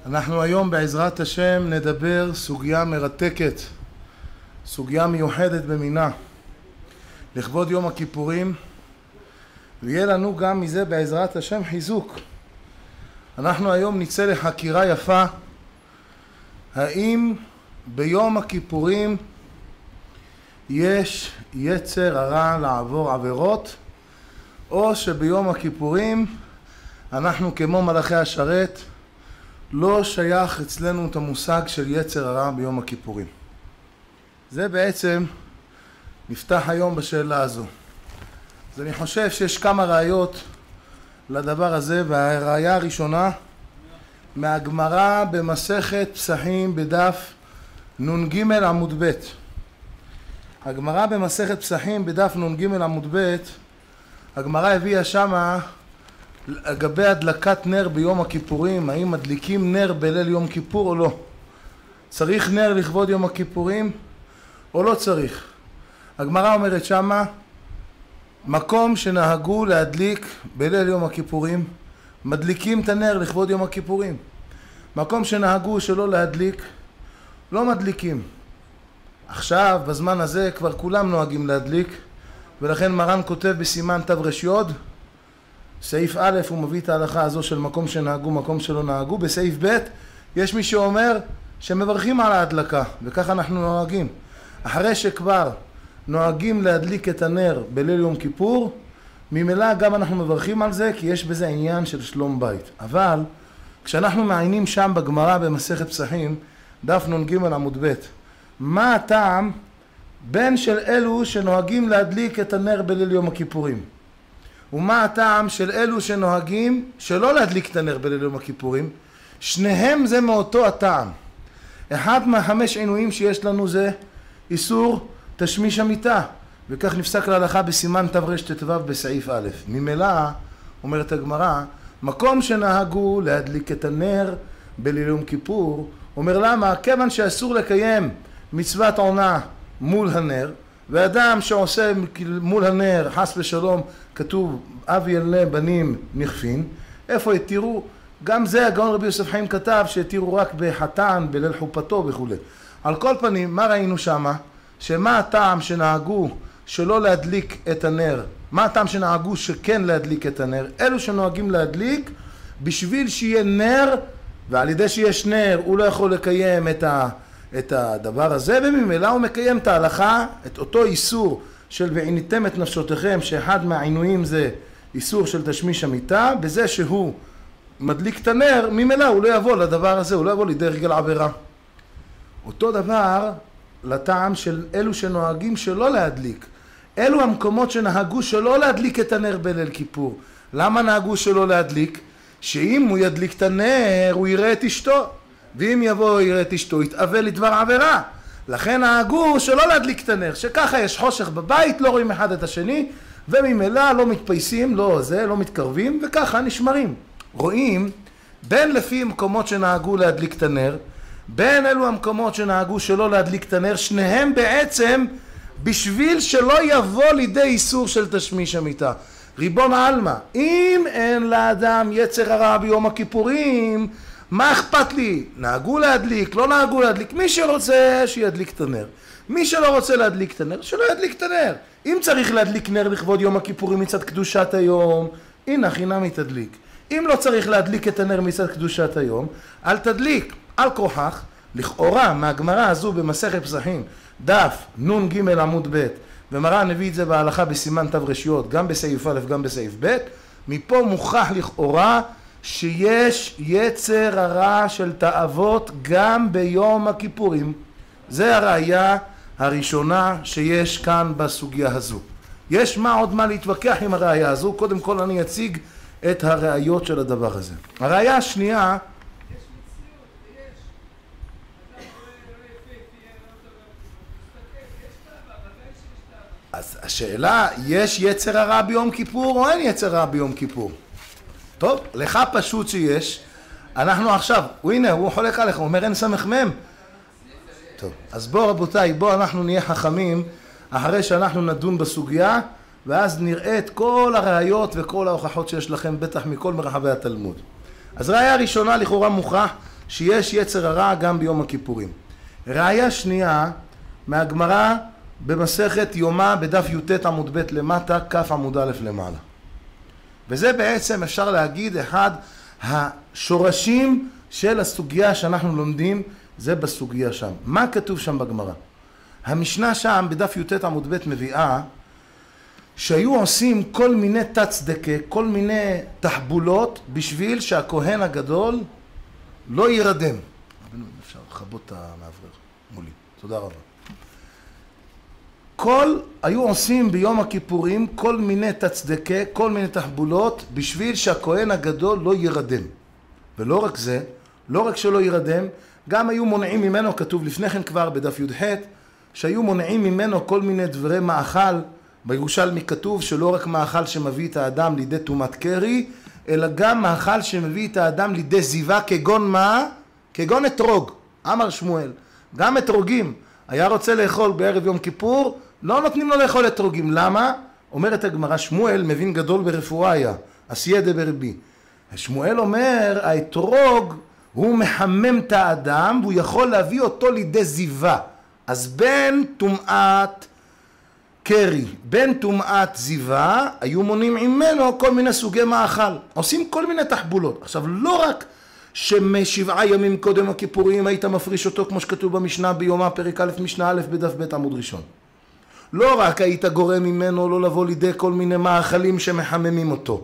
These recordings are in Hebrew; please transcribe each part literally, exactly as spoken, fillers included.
אנחנו היום בעזרת השם נדבר סוגיה מרתקת, סוגיה מיוחדת במינה, לכבוד יום הכיפורים, ויהיה לנו גם מזה בעזרת השם חיזוק. אנחנו היום נצא לחקירה יפה, האם ביום הכיפורים יש יצר הרע לעבור עבירות, או שביום הכיפורים אנחנו כמו מלאכי השרת, לא שייך אצלנו את המושג של יצר הרע ביום הכיפורים. זה בעצם נפתח היום בשאלה הזו. אז אני חושב שיש כמה ראיות לדבר הזה, והראיה הראשונה מהגמרא במסכת פסחים בדף נ"ג עמוד ב'. הגמרא במסכת פסחים בדף נ"ג עמוד ב', הגמרא הביאה שמה לגבי הדלקת נר ביום הכיפורים, האם מדליקים נר בליל יום כיפור או לא. צריך נר לכבוד יום הכיפורים או לא צריך. הגמרא אומרת שמה, מקום שנהגו להדליק בליל יום הכיפורים, מדליקים את הנר לכבוד יום הכיפורים. מקום שנהגו שלא להדליק, לא מדליקים. עכשיו, בזמן הזה, כבר כולם נוהגים להדליק, ולכן מרן כותב בסימן תו רשיוד, סעיף א', הוא מביא את ההלכה הזו של מקום שנהגו, מקום שלא נהגו. בסעיף ב', יש מי שאומר שמברכים על ההדלקה, וכך אנחנו נוהגים. אחרי שכבר נוהגים להדליק את הנר בליל יום כיפור, ממילא גם אנחנו מברכים על זה, כי יש בזה עניין של שלום בית. אבל כשאנחנו מעיינים שם בגמרא במסכת פסחים, דף נ"ג עמוד ב', מה הטעם בין של אלו שנוהגים להדליק את הנר בליל יום הכיפורים, ומה הטעם של אלו שנוהגים שלא להדליק את הנר בליל יום הכיפורים? שניהם זה מאותו הטעם. אחד מהחמש עינויים שיש לנו זה איסור תשמיש המיטה, וכך נפסק להלכה בסימן תרט"ו בסעיף א'. ממילא אומרת הגמרא, מקום שנהגו להדליק את הנר בליל יום כיפור, אומר למה? כיוון שאסור לקיים מצוות עונה מול הנר, ואדם שעושה מול הנר חס ושלום, כתוב אב ילנה בנים נכפין, איפה יתירו? גם זה הגאון רבי יוסף חיים כתב שיתירו רק בחתן בליל חופתו וכו'. על כל פנים, מה ראינו שמה? שמה הטעם שנהגו שלא להדליק את הנר? מה הטעם שנהגו שכן להדליק את הנר? אלו שנוהגים להדליק בשביל שיהיה נר, ועל ידי שיש נר הוא לא יכול לקיים את ה... את הדבר הזה, וממילא הוא מקיים את ההלכה, את אותו איסור של ועיניתם את נפשותיכם, שאחד מהעינויים זה איסור של תשמיש המיטה, בזה שהוא מדליק את הנר, ממילא הוא לא יבוא לדבר הזה, הוא לא יבוא לידי רגל עבירה. אותו דבר לטעם של אלו שנוהגים שלא להדליק. אלו המקומות שנהגו שלא להדליק את הנר בליל כיפור. למה נהגו שלא להדליק? שאם הוא ידליק את הנר הוא יראה את אשתו, ואם יבוא יראה את אשתו יתאבל לדבר עבירה. לכן נהגו שלא להדליק את הנר, שככה יש חושך בבית, לא רואים אחד את השני, וממילא לא מתפייסים, לא זה, לא מתקרבים, וככה נשמרים. רואים בין לפי מקומות שנהגו להדליק את הנר, בין אלו המקומות שנהגו שלא להדליק את הנר, שניהם בעצם בשביל שלא יבוא לידי איסור של תשמיש המיטה. ריבון עלמא, אם אין לאדם יצר הרע ביום הכיפורים, מה אכפת לי? נהגו להדליק, לא נהגו להדליק. מי שרוצה שידליק את הנר. מי שלא רוצה להדליק את הנר, שלא ידליק את הנר. אם צריך להדליק נר לכבוד יום הכיפורים מצד קדושת היום, הנה חינם היא תדליק. אם לא צריך להדליק את הנר מצד קדושת היום, אל תדליק. על כוחך, לכאורה מהגמרא הזו במסכת פסחים, דף נ"ג עמוד ב', ומרן הביא את זה בהלכה בסימן תו רשיוד, גם בסעיף א' גם בסעיף ב', מפה מוכח לכאורה שיש יצר הרע של תאוות גם ביום הכיפורים. זה הראיה הראשונה שיש כאן בסוגיה הזו. יש מה עוד מה להתווכח עם הראיה הזו. קודם כל אני אציג את הראיות של הדבר הזה. הראיה השנייה, אז השאלה, יש יצר הרע ביום כיפור או אין יצר הרע ביום כיפור? טוב, לך פשוט שיש. אנחנו עכשיו, הנה, הוא חולק עליך, הוא אומר אין סמך מם. טוב, אז בוא רבותיי, בוא אנחנו נהיה חכמים אחרי שאנחנו נדון בסוגיה, ואז נראה את כל הראיות וכל ההוכחות שיש לכם בטח מכל מרחבי התלמוד. אז ראיה ראשונה לכאורה מוכח שיש יצר הרע גם ביום הכיפורים. ראיה שנייה מהגמרא במסכת יומא בדף י"ט עמוד ב' למטה, כ' עמוד א' למעלה. וזה בעצם אפשר להגיד אחד השורשים של הסוגיה שאנחנו לומדים, זה בסוגיה שם. מה כתוב שם בגמרא? המשנה שם בדף י"ט עמוד ב' מביאה שהיו עושים כל מיני תצדקה, כל מיני תחבולות בשביל שהכהן הגדול לא יירדם. אפשר לחבות את המאוורר מולי. תודה רבה. כל, היו עושים ביום הכיפורים כל מיני תצדקה, כל מיני תחבולות בשביל שהכהן הגדול לא יירדם. ולא רק זה, לא רק שלא יירדם, גם היו מונעים ממנו, כתוב לפני כן כבר בדף י"ח, שהיו מונעים ממנו כל מיני דברי מאכל. בירושלמי כתוב שלא רק מאכל שמביא את האדם לידי טומאת קרי, אלא גם מאכל שמביא את האדם לידי זיווה, כגון מה? כגון אתרוג. אמר שמואל, גם אתרוגים. היה רוצה לאכול בערב יום כיפור, לא נותנים לו לאכול אתרוגים. למה? אומרת הגמרא, שמואל מבין גדול ברפואה היה, עשייה דברבי. שמואל אומר, האתרוג הוא מחמם את האדם, והוא יכול להביא אותו לידי זיווה. אז בין טומאת קרי, בין טומאת זיווה, היו מונים ממנו כל מיני סוגי מאכל. עושים כל מיני תחבולות. עכשיו, לא רק שמשבעה ימים קודם הכיפורים היית מפריש אותו, כמו שכתוב במשנה ביומא, פרק א' משנה א' בדף ב' עמוד ראשון. לא רק היית גורם ממנו לא לבוא לידי כל מיני מאכלים שמחממים אותו.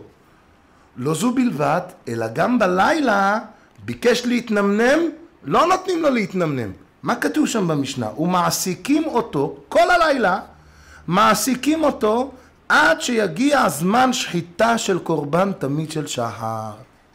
לא זו בלבד, אלא גם בלילה ביקש להתנמנם, לא נותנים לו להתנמנם. מה כתוב שם במשנה? ומעסיקים אותו כל הלילה, מעסיקים אותו עד שיגיע הזמן שחיטה של קורבן תמיד של שחר.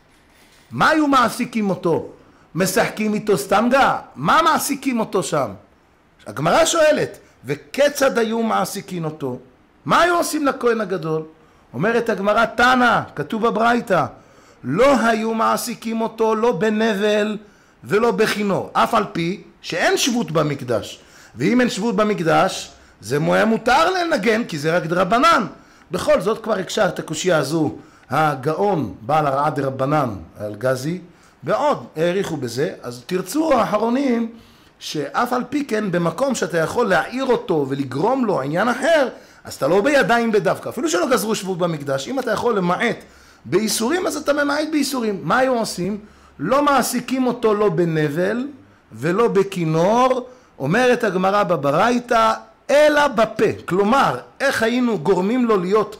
מה היו מעסיקים אותו? משחקים איתו סתם גא? מה מעסיקים אותו שם? הגמרא שואלת, וכיצד היו מעסיקים אותו? מה היו עושים לכהן הגדול? אומרת הגמרא, תנא, כתוב בברייתא, לא היו מעסיקים אותו לא בנבל ולא בכינור, אף על פי שאין שבות במקדש. ואם אין שבות במקדש, זה היה מותר לנגן, כי זה רק דרבנן. בכל זאת כבר הקשר את הקושיה הזו הגאון בעל הרעה דרבנן אלגזי, ועוד העריכו בזה. אז תרצו האחרונים שאף על פי כן במקום שאתה יכול להעיר אותו ולגרום לו עניין אחר, אז אתה לא בידיים בדווקא, אפילו שלא גזרו שבות במקדש. אם אתה יכול למעט באיסורים, אז אתה ממעט באיסורים. מה היו עושים? לא מעסיקים אותו לא בנבל ולא בכינור, אומרת הגמרא בברייתא, אלא בפה. כלומר, איך היינו גורמים לו להיות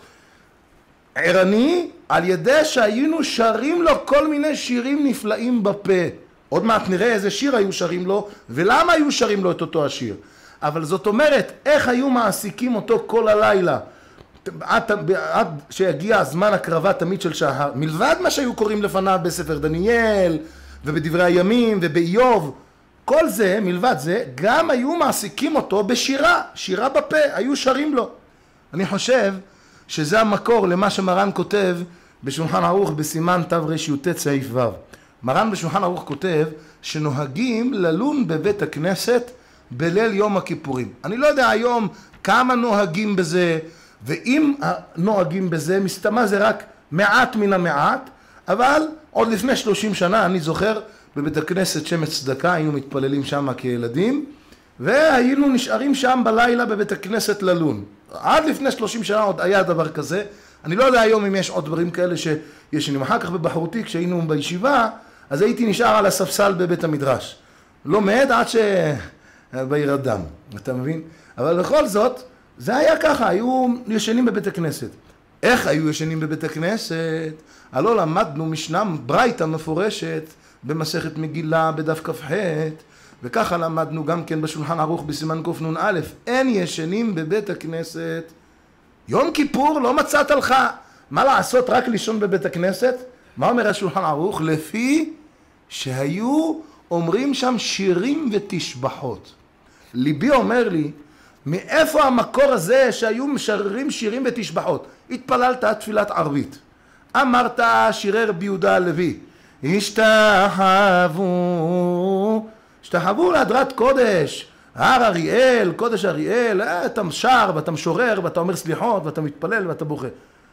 ערני? על ידי שהיינו שרים לו כל מיני שירים נפלאים בפה. עוד מעט נראה איזה שיר היו שרים לו, ולמה היו שרים לו את אותו השיר. אבל זאת אומרת, איך היו מעסיקים אותו כל הלילה, עד, עד שיגיע הזמן הקרבה תמיד של שחר, מלבד מה שהיו קוראים לפניו בספר דניאל, ובדברי הימים, ובאיוב, כל זה, מלבד זה, גם היו מעסיקים אותו בשירה, שירה בפה, היו שרים לו. אני חושב שזה המקור למה שמרן כותב בשולחן ערוך בסימן תרי"ט סעיף ו'. מרן בשולחן ערוך כותב שנוהגים ללון בבית הכנסת בליל יום הכיפורים. אני לא יודע היום כמה נוהגים בזה, ואם נוהגים בזה, מסתמה זה רק מעט מן המעט, אבל עוד לפני שלושים שנה אני זוכר בבית הכנסת שמץ צדקה, היינו מתפללים שם כילדים, והיינו נשארים שם בלילה בבית הכנסת ללון. עד לפני שלושים שנה עוד היה דבר כזה. אני לא יודע היום אם יש עוד דברים כאלה שישנים. אחר כך בבחרותי כשהיינו בישיבה, אז הייתי נשאר על הספסל בבית המדרש. לא מעט עד שבהירדם, אתה מבין? אבל בכל זאת, זה היה ככה, היו ישנים בבית הכנסת. איך היו ישנים בבית הכנסת? הלא למדנו משנה ברייתא מפורשת במסכת מגילה בדף כ"ח, וככה למדנו גם כן בשולחן ערוך בסימן קנ"א, אין ישנים בבית הכנסת. יום כיפור לא מצאת לך מה לעשות, רק לישון בבית הכנסת? מה אומר השולחן ערוך? לפי שהיו אומרים שם שירים ותשבחות. ליבי אומר לי, מאיפה המקור הזה שהיו משררים שירים ותשבחות? התפללת תפילת ערבית, אמרת שירי רבי יהודה הלוי, השתחוו, השתחוו להדרת קודש, הר אריאל, קודש אריאל, אתה שר ואתה משורר ואתה אומר סליחות ואתה מתפלל ואתה בוכה.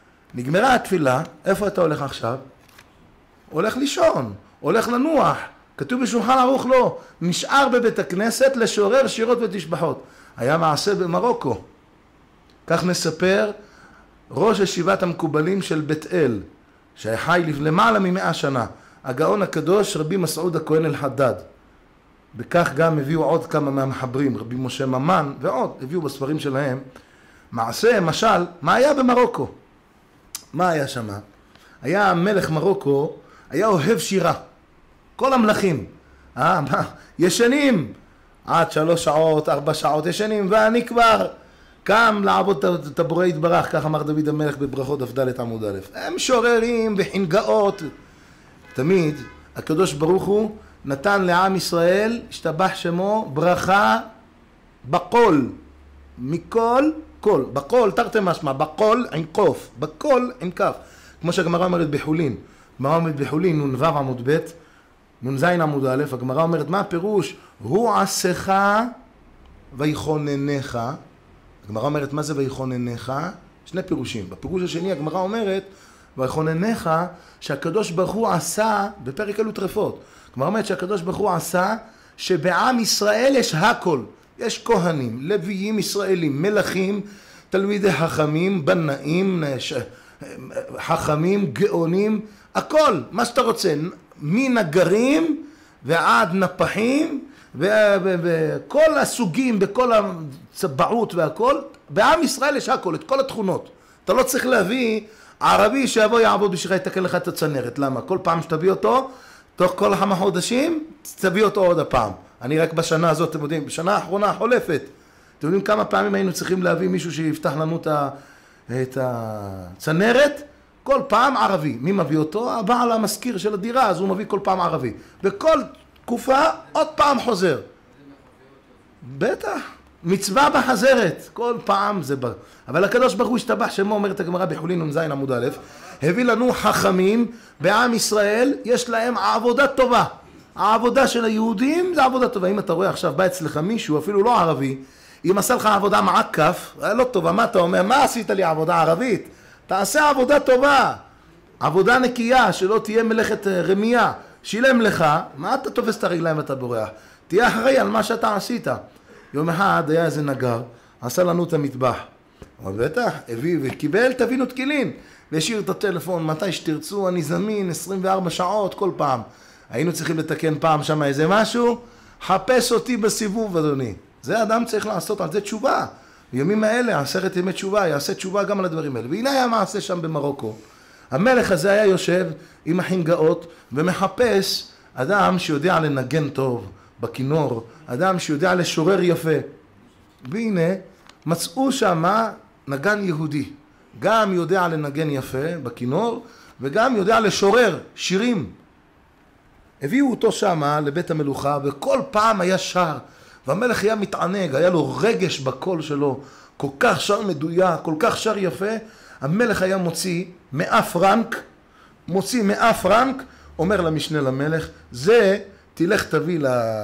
נגמרה התפילה, איפה אתה הולך עכשיו? הולך לישון, הולך לנוח. כתוב בשולחן ערוך לא, נשאר בבית הכנסת לשורר שירות ותשבחות. היה מעשה במרוקו. כך נספר ראש ישיבת המקובלים של בית אל, שחי למעלה ממאה שנה, הגאון הקדוש רבי מסעוד הכהן אל-חדד. בכך גם הביאו עוד כמה מהמחברים, רבי משה ממן ועוד, הביאו בספרים שלהם. מעשה, משל, מה היה במרוקו? מה היה שם? היה מלך מרוקו, היה אוהב שירה. כל המלכים, אה, מה? ישנים, עד שלוש שעות, ארבע שעות ישנים, ואני כבר קם לעבוד את הבורא יתברך, כך אמר דוד המלך בברכות דף עמוד א'. הם שוררים וחנגאות. תמיד הקדוש ברוך הוא נתן לעם ישראל, השתבח שמו, ברכה בקול, מכל קול, בקול, תרתי משמע, בקול עם קוף, בקול עם כף, כמו שהגמרא אומרת בחולין. הגמרא אומרת בחולין, נ"ו עמוד ב', נ"ז עמוד א', הגמרא אומרת מה הפירוש? הוא עשך ויכוננך. הגמרא אומרת מה זה ויכוננך? שני פירושים. בפירוש השני הגמרא אומרת ויכוננך, שהקדוש ברוך הוא עשה, בפרק אלו טרפות, הגמרא אומרת שהקדוש ברוך הוא עשה שבעם ישראל יש הכל. יש כהנים, לוויים ישראלים, מלכים, תלמידי חכמים, בנאים, חכמים, גאונים, הכל, מה שאתה רוצה, מנגרים ועד נפחים וכל הסוגים, בכל הצבעות והכל, בעם ישראל יש הכל, את כל התכונות. אתה לא צריך להביא ערבי שיבוא יעבוד בשבילך, יתקן לך את הצנרת. למה? כל פעם שתביא אותו, תוך כל כמה חודשים, תביא אותו עוד הפעם. אני רק בשנה הזאת, אתם יודעים, בשנה האחרונה החולפת, אתם יודעים כמה פעמים היינו צריכים להביא מישהו שיפתח לנו את הצנרת? כל פעם ערבי. מי מביא אותו? הבעל המזכיר של הדירה, אז הוא מביא כל פעם ערבי. וכל תקופה עוד פעם חוזר. בטח, מצווה בחזרת, כל פעם זה בא. אבל הקדוש ברוך הוא השתבח שמו, אומרת הגמרא בחולין נ"ז עמוד א', הביא לנו חכמים בעם ישראל, יש להם עבודה טובה. העבודה של היהודים זה עבודה טובה. אם אתה רואה עכשיו בא אצלך מישהו, אפילו לא ערבי, אם עשה לך עבודה מעקף, לא טובה, מה אתה אומר? מה עשית לי עבודה ערבית? תעשה עבודה טובה, עבודה נקייה, שלא תהיה מלאכת רמייה. שילם לך, מה אתה תופס את הרגליים ואתה בורח? תהיה אחראי על מה שאתה עשית. יום אחד היה איזה נגר, עשה לנו את המטבח. אבל בטח, הביא וקיבל, תבינו תקילין. והשאיר את הטלפון, מתי שתרצו, אני זמין, עשרים וארבע שעות כל פעם. היינו צריכים לתקן פעם שם איזה משהו, חפש אותי בסיבוב, אדוני. זה אדם צריך לעשות, על זה תשובה. בימים האלה, עשרת ימי תשובה, יעשה תשובה גם על הדברים האלה. והנה היה מעשה שם במרוקו. המלך הזה היה יושב עם החנגאות ומחפש אדם שיודע לנגן טוב בכינור, אדם שיודע לשורר יפה. והנה מצאו שם נגן יהודי, גם יודע לנגן יפה בכינור וגם יודע לשורר שירים. הביאו אותו שם לבית המלוכה וכל פעם היה שר, והמלך היה מתענג, היה לו רגש בקול שלו, כל כך שר מדויק, כל כך שר יפה. המלך היה מוציא מאה פרנק, מוציא מאה פרנק, אומר למשנה למלך, זה תלך תביא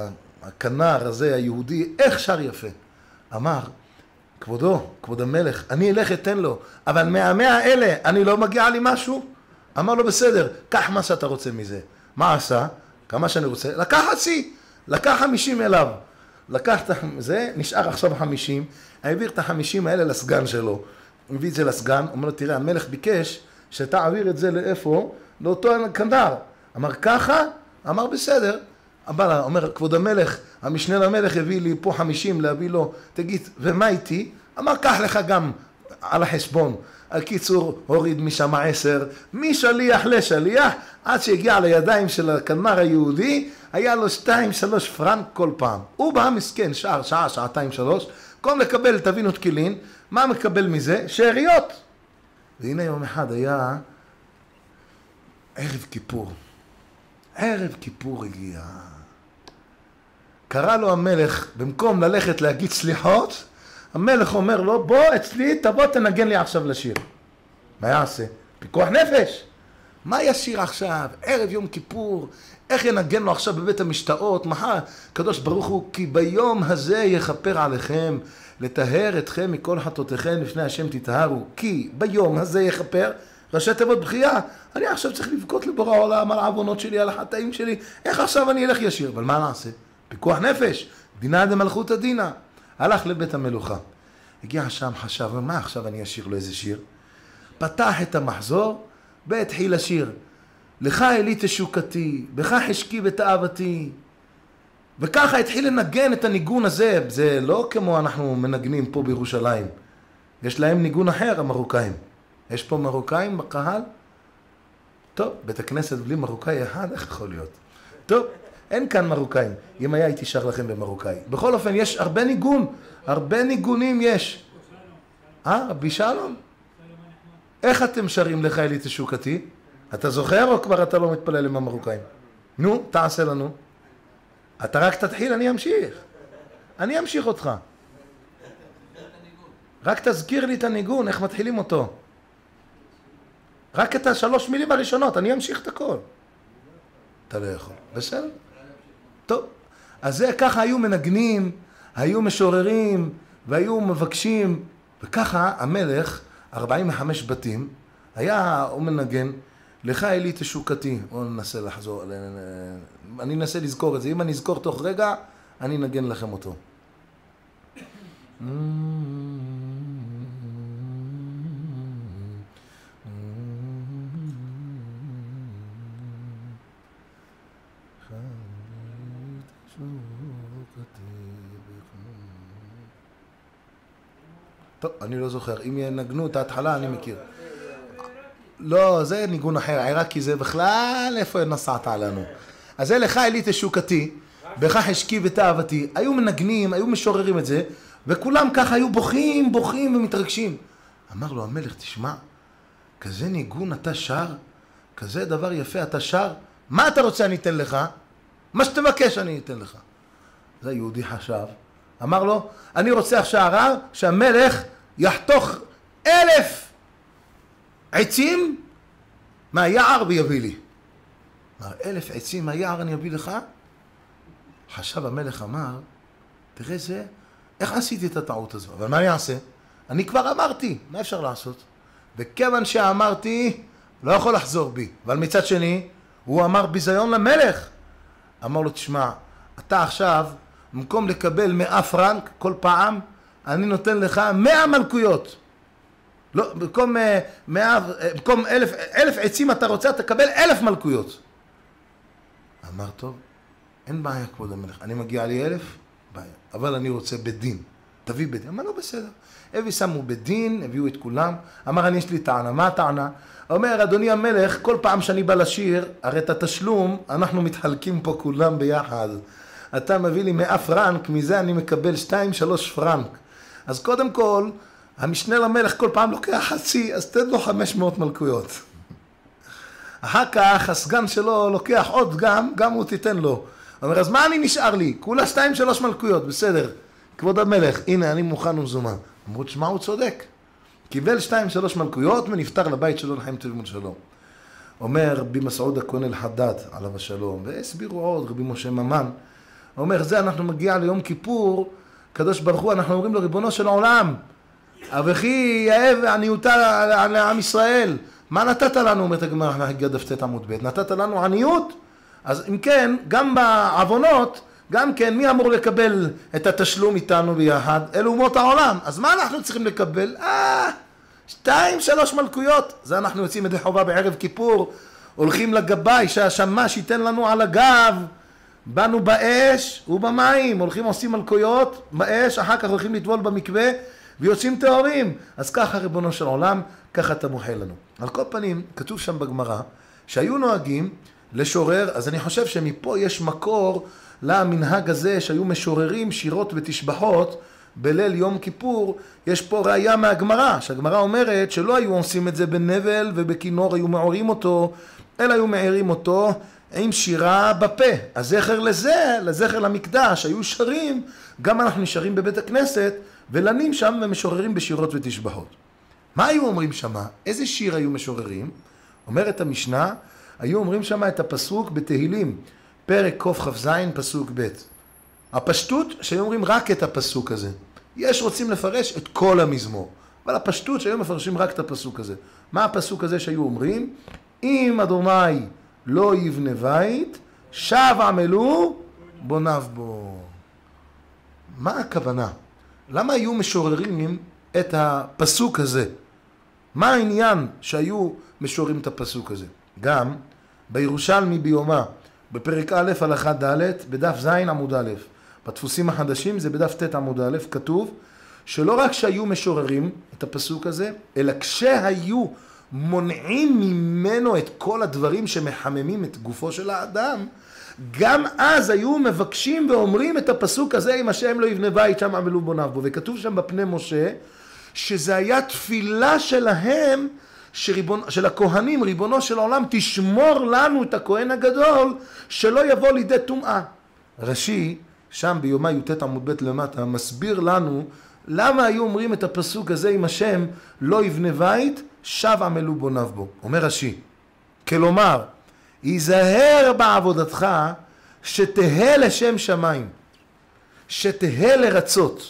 לכנר הזה היהודי, איך שר יפה. אמר, כבודו, כבוד המלך, אני אלך אתן לו, אבל מהמאה האלה אני לא מגיע לי משהו? אמר לו בסדר, קח מה שאתה רוצה מזה. מה עשה? כמה שאני רוצה? לקח חצי, לקח חמישים אליו. לקח את זה, נשאר עכשיו חמישים, העביר את החמישים האלה לסגן שלו. מביא את זה לסגן, אומר לו, תראה, המלך ביקש שתעביר את זה לאיפה? לאותו כנר. אמר, ככה? אמר, בסדר. אבל אומר, כבוד המלך, המשנה למלך הביא לי פה חמישים להביא לו, תגיד, ומה איתי? אמר, קח לך גם על החשבון. הקיצור, הוריד משם עשר, משליח לשליח, עד שהגיע לידיים של הכנר היהודי, היה לו שתיים, שלוש פרנק כל פעם. הוא בא מסכן, שער, שעה, שעתיים, שלוש, קום לקבל, תבינו תקילין, מה מקבל מזה? שאריות. והנה יום אחד היה ערב כיפור. ערב כיפור הגיע. קרא לו המלך, במקום ללכת להגיד סליחות, המלך אומר לו, בוא אצלי, תבוא תנגן לי עכשיו לשיר. מה יעשה? פיקוח נפש. מה ישיר עכשיו? ערב יום כיפור, איך ינגן לו עכשיו בבית המשתאות? מחר, קדוש ברוך הוא, כי ביום הזה יכפר עליכם, לטהר אתכם מכל חטאותיכם לפני השם תטהרו, כי ביום הזה יכפר, ראשי תיבות בחייה. אני עכשיו צריך לבכות לבורא העולם על העוונות שלי, על החטאים שלי. איך עכשיו אני אלך ישיר? אבל מה נעשה? פיקוח נפש, דינא דמלכותא דינא. הלך לבית המלוכה. הגיע שם, חשב, מה עכשיו אני אשיר לו איזה שיר? פתח את המחזור, והתחיל לשיר. לך אלי תשוקתי, בך חשקי בתאוותי. וככה התחיל לנגן את הניגון הזה. זה לא כמו אנחנו מנגנים פה בירושלים. יש להם ניגון אחר, המרוקאים. יש פה מרוקאים בקהל? טוב, בית הכנסת בלי מרוקאי אחד, איך יכול להיות? טוב, אין כאן מרוקאים. אם היה הייתי שר לכם במרוקאי. בכל אופן, יש הרבה ניגון. הרבה ניגונים יש. אה, רבי שלום? איך אתם שרים לך אלי תשוקתי? אתה זוכר או כבר אתה לא מתפלל עם המרוקאים? נו, תעשה לנו. אתה רק תתחיל, אני אמשיך. אני אמשיך אותך. רק תזכיר לי את הניגון, איך מתחילים אותו. רק את השלוש מילים הראשונות, אני אמשיך את הכל. אתה לא יכול. בסדר? טוב. אז זה ככה היו מנגנים, היו משוררים, והיו מבקשים, וככה המלך, ארבעים וחמש בתים, היה, הוא מנגן, לך אלי תשוקתי. בואו ננסה לחזור, אני אנסה לזכור את זה. אם אני אזכור תוך רגע, אני נגן לכם אותו. טוב, אני לא זוכר. אם ינגנו את ההתחלה, אני מכיר. לא, זה ניגון אחר. העיראקי זה בכלל, איפה נסעת עלינו? אז זה לך אלי תשוקתי, בך חשקי בתאוותי. היו מנגנים, היו משוררים את זה, וכולם ככה היו בוכים, בוכים ומתרגשים. אמר לו המלך, תשמע, כזה ניגון אתה שר, כזה דבר יפה אתה שר, מה אתה רוצה אני אתן לך? מה שתבקש אני אתן לך. זה יהודי חשב. אמר לו, אני רוצה עכשיו שהמלך יחתוך אלף עצים מהיער ויביא לי. אמר, אלף עצים מהיער אני אביא לך? חשב המלך אמר, תראה זה, איך עשיתי את הטעות הזו? אבל מה אני אעשה? אני כבר אמרתי, מה אפשר לעשות? וכיוון שאמרתי, לא יכול לחזור בי. אבל מצד שני, הוא אמר ביזיון למלך. אמר לו, תשמע, אתה עכשיו, במקום לקבל מאה פרנק כל פעם, אני נותן לך מאה מלכויות. לא, במקום, מאה, במקום אלף, אלף עצים אתה רוצה, תקבל אלף מלכויות. אמר, טוב, אין בעיה כבוד המלך, אני מגיע לי אלף, בעיה, אבל אני רוצה בדין. תביא בדין. אמר, לא בסדר. הביא שמו בדין, הביאו את כולם. אמר, אני יש לי טענה. מה הטענה? אומר, אדוני המלך, כל פעם שאני בא לשיר, הרי את התשלום, אנחנו מתחלקים פה כולם ביחד. אתה מביא לי מאה פרנק, מזה אני מקבל שתיים, שלוש פרנק. אז קודם כל, המשנה למלך כל פעם לוקח חצי, אז תן לו חמש מאות מלכויות. אחר כך, הסגן שלו לוקח עוד גם, גם הוא תיתן לו. אומר, אז מה אני נשאר לי? כולה שתיים, שלוש מלכויות, בסדר. כבוד המלך, הנה, אני מוכן ומזומן. אמרו, שמה הוא צודק. קיבל שתיים, שלוש מלכויות ונפטר לבית שלו לחיים טובים ולשלום. אומר רבי מסעוד הכהן אל-חדד עליו השלום, והסבירו עוד רבי משה ממן. אומר, זה אנחנו מגיע ליום כיפור, קדוש ברוך הוא, אנחנו אומרים לו, ריבונו של העולם, אבכי יאהב עניותה לעם ישראל. מה נתת לנו? אומרת הגמרא, דף ט' עמוד ב', נתת לנו עניות? אז אם כן, גם בעוונות, גם כן, מי אמור לקבל את התשלום איתנו ביחד? אלו אומות העולם. אז מה אנחנו צריכים לקבל? אה, שתיים, שלוש מלכויות. זה אנחנו יוצאים ידי חובה בערב כיפור, הולכים לגבאי, שהשמש ייתן לנו על הגב, באנו באש ובמים, הולכים עושים מלכויות באש, אחר כך הולכים לטבול במקווה, ויוצאים טהורים. אז ככה ריבונו של עולם, ככה אתה מוחל לנו. על כל פנים, כתוב שם בגמרא, שהיו נוהגים לשורר, אז אני חושב שמפה יש מקור למנהג הזה שהיו משוררים שירות ותשבחות בליל יום כיפור. יש פה ראיה מהגמרא, שהגמרא אומרת שלא היו עושים את זה בנבל ובכינור, היו מעורים אותו, אלא היו מעירים אותו עם שירה בפה. הזכר לזה, לזכר למקדש, היו שרים, גם אנחנו נשארים בבית הכנסת, ולנים שם ומשוררים בשירות ותשבחות. מה היו אומרים שמה? איזה שיר היו משוררים? אומרת המשנה, היו אומרים שמה את הפסוק בתהילים, פרק קכ"ז פסוק ב'. הפשטות שהיו אומרים רק את הפסוק הזה. יש רוצים לפרש את כל המזמור. אבל הפשטות שהיום מפרשים רק את הפסוק הזה. מה הפסוק הזה שהיו אומרים? אם אדוני לא יבנה בית, שב עמלו בוניו בו. מה הכוונה? למה היו משוררים את הפסוק הזה? מה העניין שהיו משוררים את הפסוק הזה? גם בירושלמי ביומא, בפרק א' הלכה ד', בדף ז' עמוד א', בדפוסים החדשים זה בדף ט' עמוד א', כתוב שלא רק שהיו משוררים את הפסוק הזה, אלא כשהיו מונעים ממנו את כל הדברים שמחממים את גופו של האדם, גם אז היו מבקשים ואומרים את הפסוק הזה, אם השם לא יבנה בית שם עמלו בוניו בו. וכתוב שם בפני משה שזה היה תפילה שלהם, שריבון, של הכהנים, ריבונו של העולם, תשמור לנו את הכהן הגדול שלא יבוא לידי טומאה. רש"י שם ביומא י"ט עמוד ב' למטה מסביר לנו למה היו אומרים את הפסוק הזה, אם השם לא יבנה בית שב עמלו בוניו בו. אומר רש"י, כלומר היזהר בעבודתך שתהא לשם שמיים, שתהא לרצות,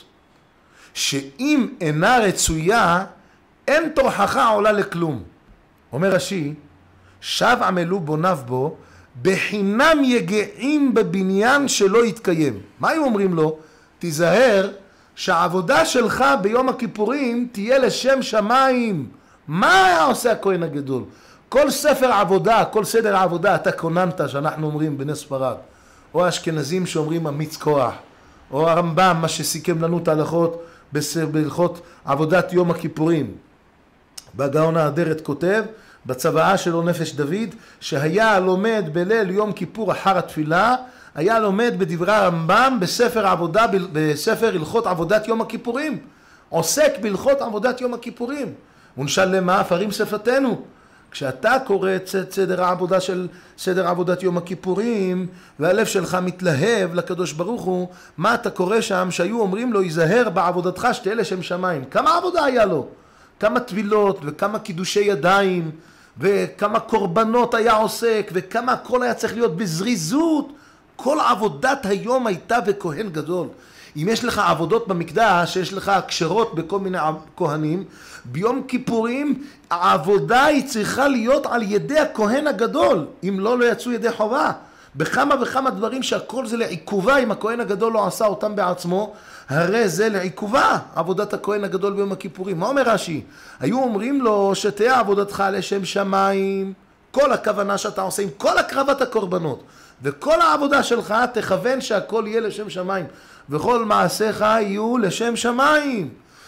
שאם אינה רצויה אין תוכחה עולה לכלום. אומר רש"י, שב עמלו בוניו בו, בחינם יגעים בבניין שלא יתקיים. מה היו אומרים לו? תיזהר שהעבודה שלך ביום הכיפורים תהיה לשם שמיים. מה היה עושה הכהן הגדול? כל ספר עבודה, כל סדר העבודה, אתה כוננת, שאנחנו אומרים בני ספרד, או האשכנזים שאומרים אמיץ כוח, או הרמב"ם, מה שסיכם לנו את ההלכות בהלכות עבודת יום הכיפורים. בגאון האדרת כותב, בצוואה שלו נפש דוד, שהיה לומד בליל יום כיפור אחר התפילה, היה לומד בדברי הרמב"ם בספר עבודה, בספר הלכות עבודת יום הכיפורים. עוסק בהלכות עבודת יום הכיפורים. ונשאל מה הפרים שפתנו. כשאתה קורא את סדר העבודה של סדר עבודת יום הכיפורים, והלב שלך מתלהב לקדוש ברוך הוא, מה אתה קורא שם שהיו אומרים לו, ייזהר בעבודתך שתהיה לשם שמיים. כמה עבודה היה לו? כמה טבילות וכמה קידושי ידיים, וכמה קורבנות היה עוסק, וכמה הכל היה צריך להיות בזריזות. כל עבודת היום הייתה בכהן גדול. אם יש לך עבודות במקדש, יש לך הקשרות בכל מיני כהנים, ביום כיפורים העבודה היא צריכה להיות על ידי הכהן הגדול, אם לא, לא יצאו ידי חובה. בכמה וכמה דברים שהכל זה לעיכובה, אם הכהן הגדול לא עשה אותם בעצמו, הרי זה לעיכובה, עבודת הכהן הגדול ביום הכיפורים. מה אומר רש"י? היו אומרים לו שתהיה עבודתך לשם שמיים, כל הכוונה שאתה עושה עם כל הקרבת הקורבנות, וכל העבודה שלך תכוון שהכל יהיה לשם שמיים, וכל מעשיך יהיו לשם שמיים,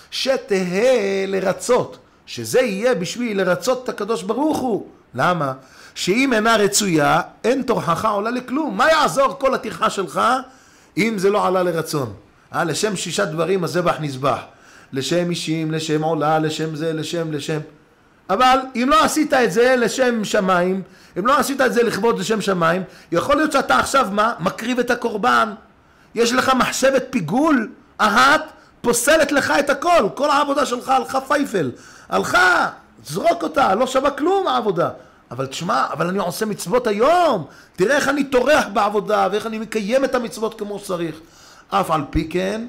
שתהא לרצות, שזה יהיה בשביל לרצות את הקדוש ברוך הוא. למה? שאם אינה רצויה, אין תוכחה עולה לכלום. מה יעזור כל הטרחה שלך אם זה לא עלה לרצון? אה, לשם שישה דברים הזבח נזבח, לשם אישים, לשם עולה, לשם זה, לשם, לשם. אבל אם לא עשית את זה לשם שמיים, אם לא עשית את זה לכבוד לשם שמיים, יכול להיות שאתה עכשיו מה? מקריב את הקורבן. יש לך מחשבת פיגול, אחת, פוסלת לך את הכל. כל העבודה שלך הלכה פייפל. הלכה, זרוק אותה, לא שווה כלום העבודה. אבל תשמע, אבל אני עושה מצוות היום. תראה איך אני טורח בעבודה, ואיך אני מקיים את המצוות כמו שצריך. אף על פי כן,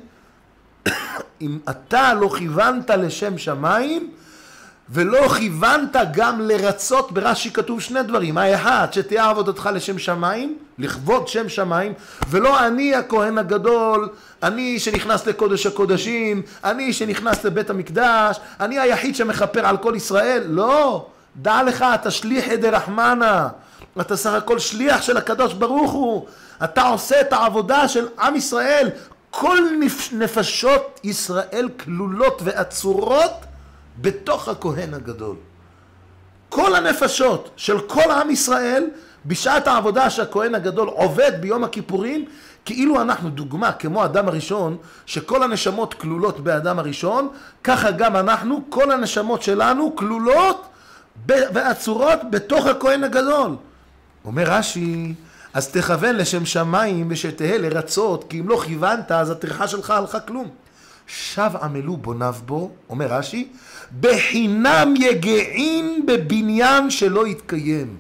אם אתה לא כיוונת לשם שמיים, ולא כיוונת גם לרצות, ברש"י כתוב שני דברים. האחד, שתהיה עבודתך לשם שמיים, לכבוד שם שמיים, ולא אני הכהן הגדול, אני שנכנס לקודש הקודשים, אני שנכנס לבית המקדש, אני היחיד שמכפר על כל ישראל. לא, דע לך, אתה שליח דרחמנא, אתה סך הכל שליח של הקדוש ברוך הוא, אתה עושה את העבודה של עם ישראל. כל נפשות ישראל כלולות ועצורות בתוך הכהן הגדול. כל הנפשות של כל עם ישראל בשעת העבודה שהכהן הגדול עובד ביום הכיפורים, כאילו אנחנו דוגמה כמו אדם הראשון, שכל הנשמות כלולות באדם הראשון, ככה גם אנחנו, כל הנשמות שלנו כלולות ועצורות בתוך הכהן הגדול. אומר רש"י, אז תכוון לשם שמיים ושתהא לרצות, כי אם לא כיוונת אז הטרחה שלך הלכה כלום. שב עמלו בוניו בו, אומר רש"י, בחינם יגעין בבניין שלא יתקיים.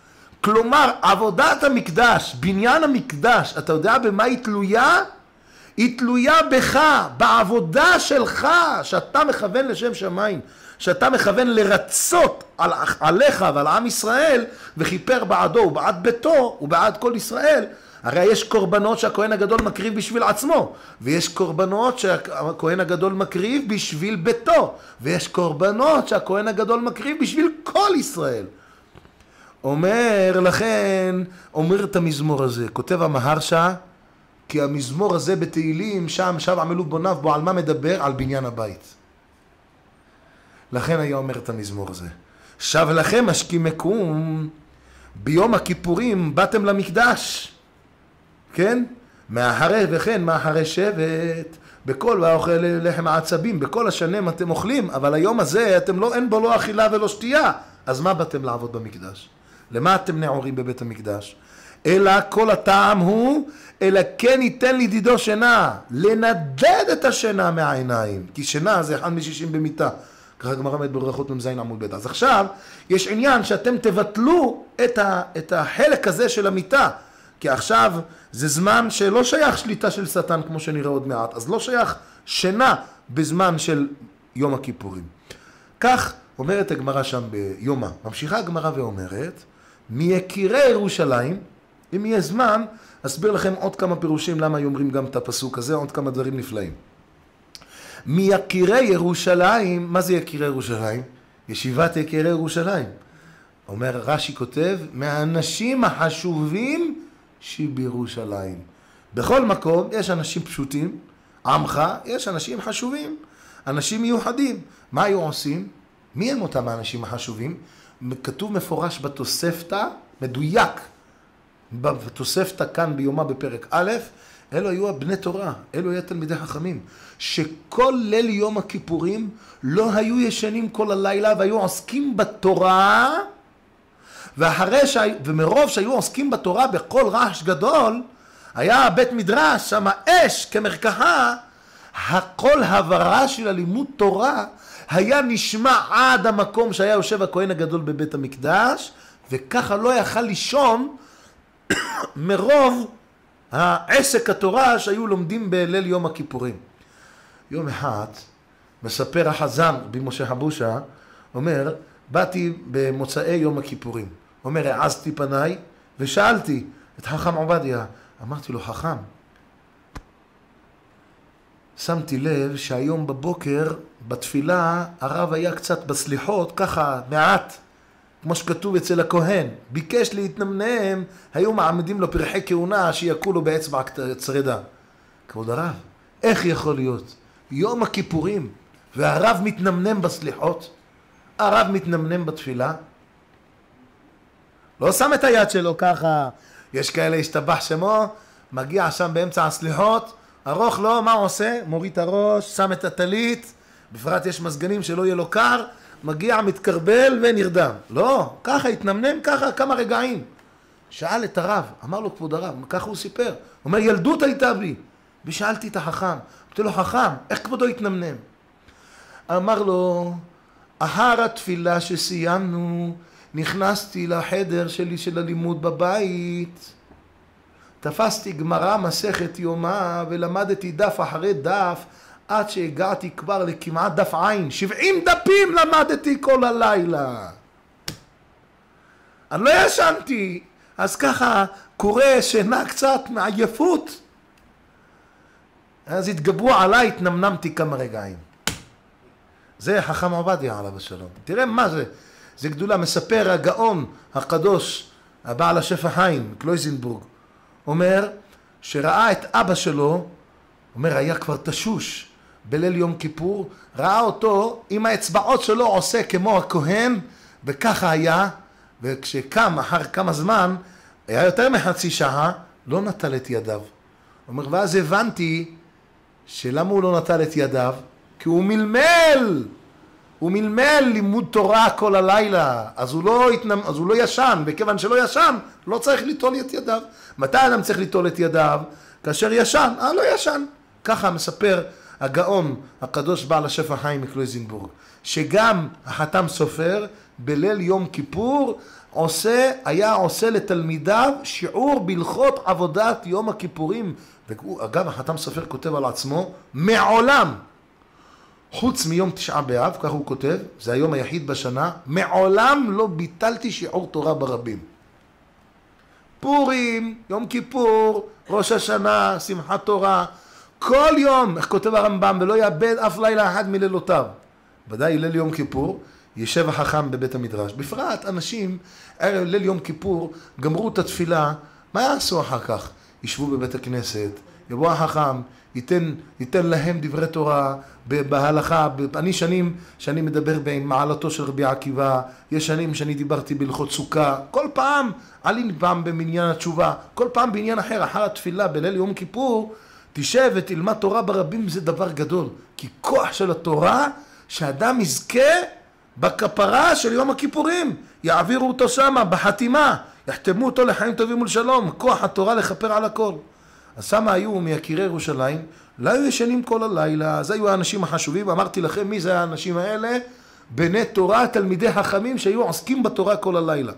כלומר, עבודת המקדש, בניין המקדש, אתה יודע במה היא תלויה? היא תלויה בך, בעבודה שלך, שאתה מכוון לשם שמיים, שאתה מכוון לרצות על, עליך ועל עם ישראל, וכיפר בעדו ובעד ביתו ובעד כל ישראל. הרי יש קורבנות שהכהן הגדול מקריב בשביל עצמו, ויש קורבנות שהכהן הגדול מקריב בשביל ביתו, ויש קורבנות שהכהן הגדול מקריב בשביל כל ישראל. אומר לכן, אומר את המזמור הזה, כותב המהרש"א, כי המזמור הזה בתהילים, שם שב עמלו בוניו בו, על מה מדבר? על בניין הבית. לכן היה אומר את המזמור הזה. שב לכם השכימכם, ביום הכיפורים באתם למקדש. כן? מאחרי וכן, מאחרי שבט, בכל והאוכל לחם העצבים, בכל השנים אתם אוכלים, אבל היום הזה אתם לא, אין בו לא אכילה ולא שתייה. אז מה באתם לעבוד במקדש? למה אתם נעורים בבית המקדש? אלא כל הטעם הוא, אלא כן ייתן לדידו שינה, לנדד את השינה מהעיניים, כי שינה זה אחד משישים במיטה. ככה גמרא אומרת בברכות מ"ז עמוד ב'. אז עכשיו יש עניין שאתם תבטלו את, ה, את החלק הזה של המיטה, כי עכשיו זה זמן שלא שייך שליטה של שטן כמו שנראה עוד מעט, אז לא שייך שינה בזמן של יום הכיפורים. כך אומרת הגמרא שם ביומא. ממשיכה הגמרא ואומרת, מיקירי ירושלים, אם יהיה זמן, אסביר לכם עוד כמה פירושים למה אומרים גם את הפסוק הזה, עוד כמה דברים נפלאים. מיקירי ירושלים, מה זה יקירי ירושלים? ישיבת יקירי ירושלים. אומר רש"י כותב, מהאנשים החשובים שבירושלים. בכל מקום יש אנשים פשוטים, עמך, יש אנשים חשובים, אנשים מיוחדים. מה היו עושים? מי הם אותם האנשים החשובים? כתוב מפורש בתוספתא, מדויק, בתוספתא כאן ביומא בפרק א', אלו היו בני תורה, אלו היו תלמידי חכמים, שכל ליל יום הכיפורים לא היו ישנים כל הלילה והיו עוסקים בתורה, ואחרי שה... ומרוב שהיו עוסקים בתורה בכל רעש גדול, היה בית מדרש, שם אש כמרקחה, הכל הברה של הלימוד תורה היה נשמע עד המקום שהיה יושב הכהן הגדול בבית המקדש, וככה לא יכל לישון מרוב העסק התורה שהיו לומדים בליל יום הכיפורים. יום אחד מספר החזן רבי משה חבושה, אומר, באתי במוצאי יום הכיפורים. אומר, העזתי פניי ושאלתי את חכם עובדיה. אמרתי לו, חכם, שמתי לב שהיום בבוקר בתפילה הרב היה קצת בסליחות, ככה מעט, כמו שכתוב אצל הכהן. ביקש להתנמנם, היו מעמדים לו פרחי כהונה שיקו לו באצבע צרדה. כבוד הרב, איך יכול להיות? יום הכיפורים והרב מתנמנם בסליחות, הרב מתנמנם בתפילה, לא שם את היד שלו ככה, יש כאלה השתבח שמו, מגיע שם באמצע הסליחות, ארוך לו, מה עושה? מוריד את הראש, שם את הטלית, בפרט יש מזגנים שלא יהיה לו קר, מגיע, מתקרבל ונרדם. לא, ככה התנמנם, ככה כמה רגעים. שאל את הרב, אמר לו כבוד הרב, ככה הוא סיפר, הוא אומר, ילדות הייתה בי, ושאלתי את החכם, אמרתי לו, חכם, איך כבודו התנמנם? אמר לו, אחר התפילה שסיימנו, נכנסתי לחדר שלי של הלימוד בבית, תפסתי גמרא מסכת יומא ולמדתי דף אחרי דף עד שהגעתי כבר לכמעט דף עין. שבעים דפים למדתי כל הלילה. אני לא ישנתי, אז ככה קורא שינה קצת מעייפות. אז התגברו עליי, התנמנמתי כמה רגעים. זה חכם עובדיה עליו השלום. תראה מה זה. זה גדולה. מספר הגאון הקדוש, הבעל השפע חיים, קלויזנבורג, אומר שראה את אבא שלו, אומר היה כבר תשוש בליל יום כיפור, ראה אותו עם האצבעות שלו עושה כמו הכהן, וככה היה, וכשקם אחר כמה זמן, היה יותר מחצי שעה, לא נטל את ידיו. אומר, ואז הבנתי שלמה הוא לא נטל את ידיו? כי הוא מלמל, הוא מלמל לימוד תורה כל הלילה, אז הוא לא, התנמ... אז הוא לא ישן, וכיוון שלא ישן, לא צריך ליטול את ידיו. מתי אדם צריך ליטול את ידיו? כאשר ישן, אה לא ישן. ככה מספר הגאון הקדוש בעל השפע חיים מקלויזנבורג, שגם החתם סופר בליל יום כיפור עושה, היה עושה לתלמידיו שיעור בהלכות עבודת יום הכיפורים ואגב, החתם סופר כותב על עצמו, מעולם, חוץ מיום תשעה באב, כך הוא כותב, זה היום היחיד בשנה, מעולם לא ביטלתי שיעור תורה ברבים. פורים, יום כיפור, ראש השנה, שמחת תורה, כל יום, איך כותב הרמב"ם, ולא יאבד אף לילה אחד מלילותיו. ודאי ליל יום כיפור, ישב החכם בבית המדרש. בפרט אנשים, ערב ליל יום כיפור, גמרו את התפילה, מה יעשו אחר כך? ישבו בבית הכנסת, יבוא החכם, ייתן, ייתן להם דברי תורה בהלכה. אני שנים שאני מדבר בין מעלתו של רבי עקיבא, יש שנים שאני דיברתי בהלכות סוכה, כל פעם עלינו פעם במניין התשובה, כל פעם בעניין אחר, אחר התפילה בליל יום כיפור, תשב ותלמד תורה ברבים, זה דבר גדול, כי כוח של התורה שאדם יזכה בכפרה של יום הכיפורים, יעבירו אותו שמה בחתימה, יחתמו אותו לחיים טובים ולשלום, כוח התורה לכפר על הכל. אז שמה היו מיקירי ירושלים, לא היו ישנים כל הלילה, אז היו האנשים החשובים, אמרתי לכם מי זה האנשים האלה? בני תורה, תלמידי חכמים שהיו עוסקים בתורה כל הלילה.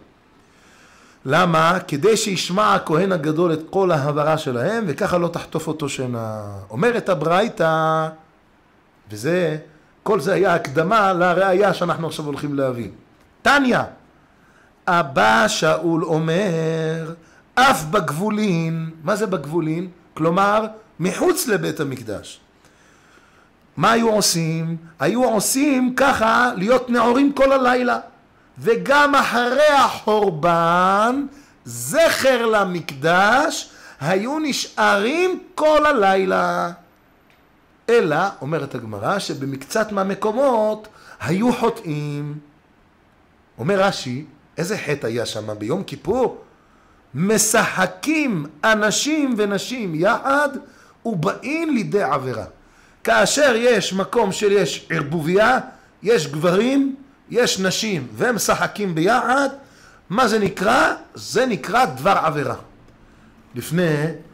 למה? כדי שישמע הכהן הגדול את כל ההברה שלהם, וככה לא תחטוף אותו שינה. אומרת הברייתא, וזה, כל זה היה הקדמה לראיה שאנחנו עכשיו הולכים להביא. תניא, אבא שאול אומר, אף בגבולין, מה זה בגבולין? כלומר, מחוץ לבית המקדש. מה היו עושים? היו עושים ככה להיות נעורים כל הלילה. וגם אחרי החורבן, זכר למקדש, היו נשארים כל הלילה. אלא, אומרת הגמרא, שבמקצת מהמקומות היו חוטאים. אומר רש"י, איזה חטא היה שם ביום כיפור? משחקים אנשים ונשים יחד ובאים לידי עבירה. כאשר יש מקום של יש ערבוביה, יש גברים, יש נשים והם משחקים ביחד, מה זה נקרא? זה נקרא דבר עבירה. לפני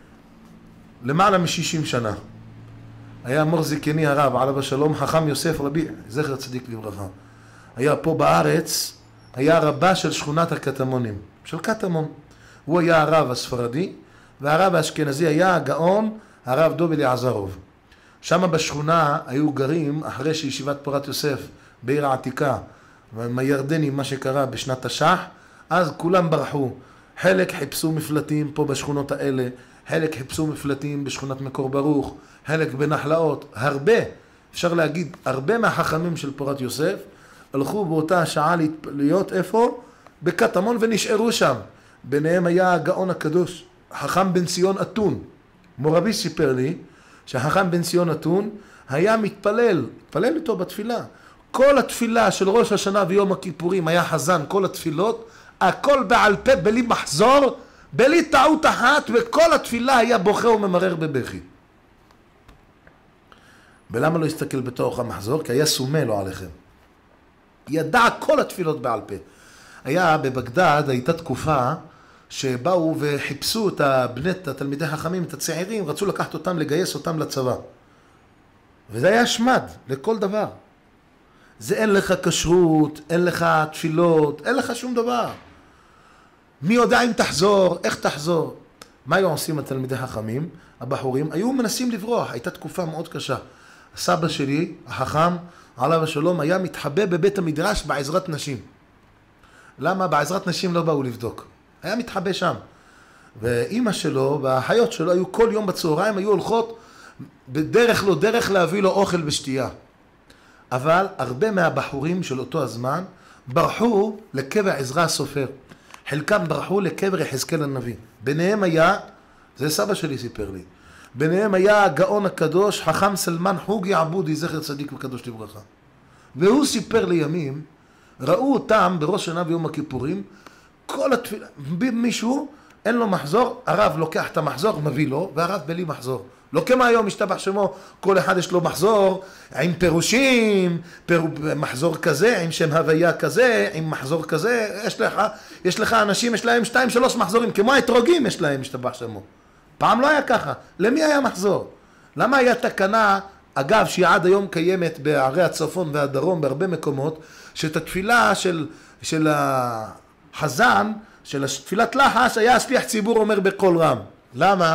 למעלה משישים שנה היה מור זקני הרב עליו השלום, חכם יוסף רבי זכר צדיק לברכה, היה פה בארץ, היה רבה של שכונת הקטמונים, של קטמון. הוא היה הרב הספרדי, והרב האשכנזי היה הגאון הרב דוב אליעזרוב. שם בשכונה היו גרים, אחרי שישיבת פורת יוסף בעיר העתיקה, מהירדנים, מה שקרה בשנת תש"ח, אז כולם ברחו. חלק חיפשו מפלטים פה בשכונות האלה, חלק חיפשו מפלטים בשכונת מקור ברוך, חלק בנחלאות. הרבה, אפשר להגיד, הרבה מהחכמים של פורת יוסף, הלכו באותה שעה להיות איפה? בקטמון ונשארו שם. ביניהם היה הגאון הקדוש, חכם בן ציון אתון. מורבי סיפר לי שהחכם בן ציון אתון היה מתפלל, מתפלל איתו בתפילה. כל התפילה של ראש השנה ויום הכיפורים היה חזן, כל התפילות, הכל בעל פה, בלי מחזור, בלי טעות אחת, וכל התפילה היה בוכה וממרר בבכי. ולמה לא הסתכל בתוך המחזור? כי היה סומה לו עליכם. ידע כל התפילות בעל פה. היה בבגדד, הייתה תקופה שבאו וחיפשו את הבנת, התלמידי חכמים, את הצעירים, רצו לקחת אותם, לגייס אותם לצבא. וזה היה שמד לכל דבר. זה אין לך כשרות, אין לך תפילות, אין לך שום דבר. מי יודע אם תחזור, איך תחזור? מה היו עושים התלמידי חכמים? הבחורים היו מנסים לברוח, הייתה תקופה מאוד קשה. הסבא שלי, החכם, עליו השלום, היה מתחבא בבית המדרש בעזרת נשים. למה? בעזרת נשים לא באו לבדוק. היה מתחבא שם. ואימא שלו והאחיות שלו היו כל יום בצהריים, היו הולכות בדרך לא דרך להביא לו אוכל ושתייה. אבל הרבה מהבחורים של אותו הזמן ברחו לקבר עזרא הסופר. חלקם ברחו לקבר יחזקאל הנביא. ביניהם היה, זה סבא שלי סיפר לי, ביניהם היה הגאון הקדוש, חכם סלמן חוגי עבודי, זכר צדיק וקדוש לברכה. והוא סיפר לימים, ראו אותם בראש שנה ויום הכיפורים, כל התפילה, מישהו אין לו מחזור, הרב לוקח את המחזור, מביא לו, והרב בלי מחזור. לא כמו היום משתבח שמו, כל אחד יש לו מחזור עם פירושים, פיר... מחזור כזה, עם שם הוויה כזה, עם מחזור כזה, יש לך, יש לך אנשים, יש להם שתיים, שלוש מחזורים, כמו האתרוגים יש להם משתבח שמו. פעם לא היה ככה. למי היה מחזור? למה היה תקנה, אגב, שהיא עד היום קיימת בערי הצפון והדרום, בהרבה מקומות, שאת התפילה של, של החזן, של תפילת לחש, היה השליח ציבור אומר בקול רם. למה?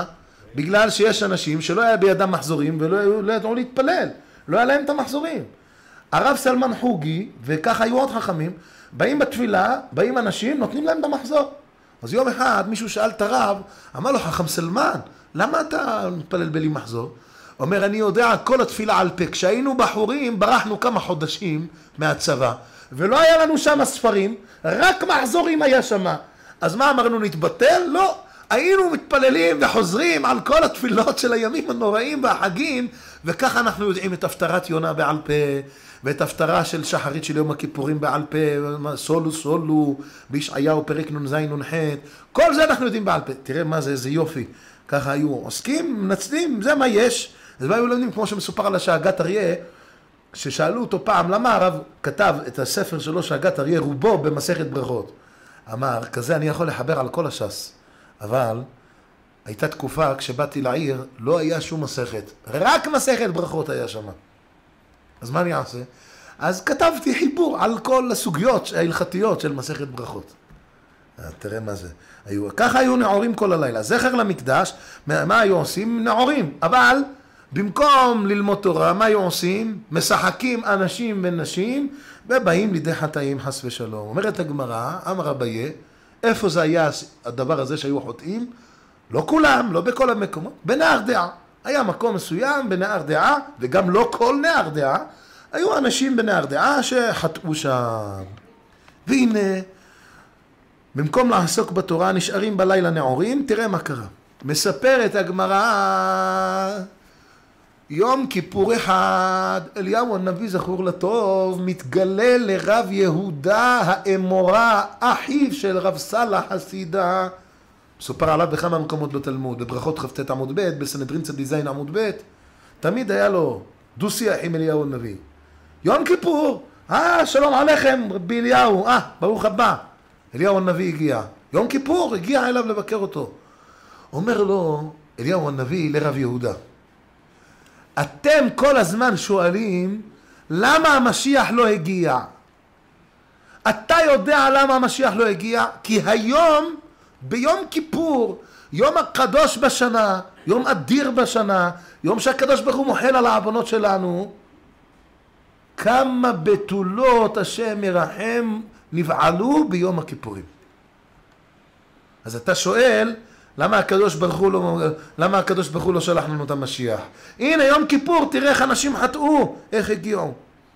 בגלל שיש אנשים שלא היה בידם מחזורים ולא לא ידעו להתפלל, לא היה להם את המחזורים. הרב סלמן חוגי, וככה היו עוד חכמים, באים בתפילה, באים אנשים, נותנים להם את המחזור. אז יום אחד מישהו שאל את הרב, אמר לו, חכם סלמן, למה אתה מתפלל בלי מחזור? אומר, אני יודע כל התפילה על פה. כשהיינו בחורים, ברחנו כמה חודשים מהצבא, ולא היה לנו שם ספרים, רק מחזורים היה שם. אז מה אמרנו, נתבטל? לא. היינו מתפללים וחוזרים על כל התפילות של הימים הנוראים והחגים, וככה אנחנו יודעים את הפטרת יונה בעל פה, ואת הפטרה של שחרית של יום הכיפורים בעל פה, סולו סולו, בישעיהו פרק נ"ז נ"ח, כל זה אנחנו יודעים בעל פה. תראה מה זה, איזה יופי. ככה היו עוסקים, מנצלים, זה מה יש. אז מה היו לומדים, כמו שמסופר על השאגת אריה, ששאלו אותו פעם, למה הרב כתב את הספר שלו, שאגת אריה, רובו במסכת ברכות? אמר, כזה אני יכול לחבר על כל הש"ס, אבל הייתה תקופה כשבאתי לעיר, לא היה שום מסכת, רק מסכת ברכות היה שם. אז מה אני אעשה? אז כתבתי חיבור על כל הסוגיות ההלכתיות של מסכת ברכות. תראה מה זה. היו, ככה היו נעורים כל הלילה. זכר למקדש, מה היו עושים? נעורים. אבל במקום ללמוד תורה, מה היו עושים? משחקים אנשים ונשים, ובאים לידי חטאים חס ושלום. אומרת הגמרא, אמר אביי, איפה זה היה הדבר הזה שהיו חוטאים? לא כולם, לא בכל המקומות, בנהר דעה. היה מקום מסוים בנהר דעה, וגם לא כל נהר דעה, היו אנשים בנהר דעה שחטאו שם. והנה, במקום לעסוק בתורה, נשארים בלילה נעורים, תראה מה קרה. מספרת הגמרא, יום כיפור אחד, אליהו הנביא זכור לטוב, מתגלה לרב יהודה האמורה, אחיו של רב סלח חסידה. מסופר עליו בכמה מקומות בתלמוד, בברכות כ"ט עמוד ב', בסנהדרין צ"ז עמוד ב', תמיד היה לו דו שיח עם אליהו הנביא. יום כיפור, אה, שלום עליכם רבי אליהו, אה, ברוך הבא. אליהו הנביא הגיע, יום כיפור הגיע אליו לבקר אותו. אומר לו אליהו הנביא לרב יהודה, אתם כל הזמן שואלים למה המשיח לא הגיע. אתה יודע למה המשיח לא הגיע? כי היום ביום כיפור, יום הקדוש בשנה, יום אדיר בשנה, יום שהקדוש ברוך הוא מוחל על העוונות שלנו, כמה בתולות השם ירחם נבעלו ביום הכיפורים. אז אתה שואל, למה הקדוש ברוך הוא לא, למה הקדוש ברוך הוא לא שלח לנו את המשיח? הנה יום כיפור, תראה איך אנשים חטאו, איך הגיעו.